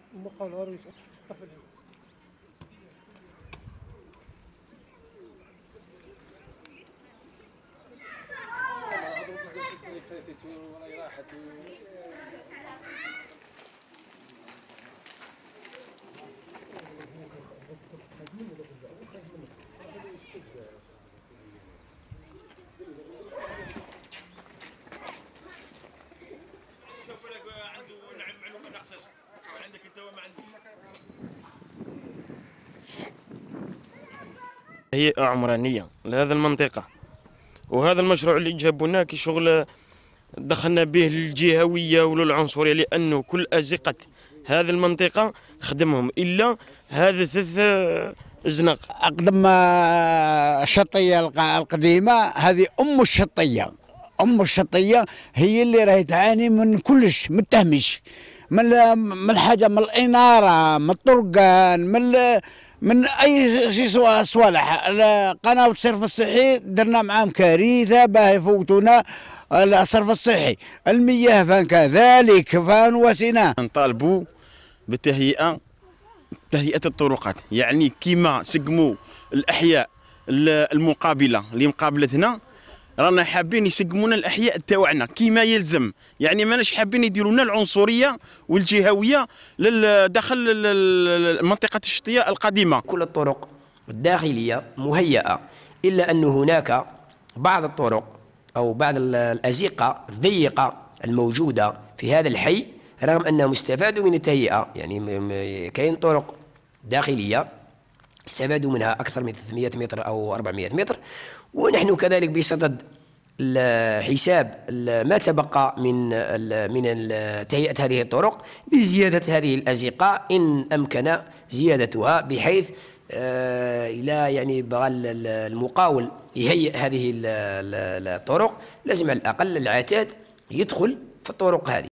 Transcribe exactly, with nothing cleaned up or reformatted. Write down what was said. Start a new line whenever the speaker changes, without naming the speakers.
شوف لك عنده معلومه ناقصه عندك انت وما عندك.
هيئة عمرانية لهذه المنطقة، وهذا المشروع اللي جابونا كي شغل دخلنا به للجهوية وللعنصرية، لأنه كل أزقة هذه المنطقة خدمهم إلا هذا ثلاث زنق.
أقدم الشطية القديمة هذه أم الشطية، أم الشطية هي اللي راهي تعاني من كلش، من التهميش، من من الحاجة، من الإنارة، من الطرقان، من من أي شيء صوالح. قناة الصرف الصحي درنا معاهم كارثة باه يفوتونا الصرف الصحي، المياه فان كذلك فان وسيناه.
نطالبوا بتهيئة تهيئة الطرقات، يعني كيما سقموا الأحياء المقابلة اللي مقابلتنا، رانا حابين يسقمونا الأحياء تاوعنا كيما يلزم، يعني ماناش حابين يديروا لنا العنصرية والجهوية داخل منطقة الشطية القديمة.
كل الطرق الداخلية مهيئة، إلا أن هناك بعض الطرق أو بعض الأزقة الضيقة الموجودة في هذا الحي، رغم أنهم استفادوا من التهيئة، يعني كاين طرق داخلية استفادوا منها أكثر من ثلاثمئة متر أو أربعمئة متر، ونحن كذلك بصدد حساب ما تبقى من من تهيئة هذه الطرق لزيادة هذه الأزقة إن أمكن زيادتها، بحيث إلى يعني بغى المقاول يهيئ هذه الطرق لازم على الأقل العتاد يدخل في الطرق هذه.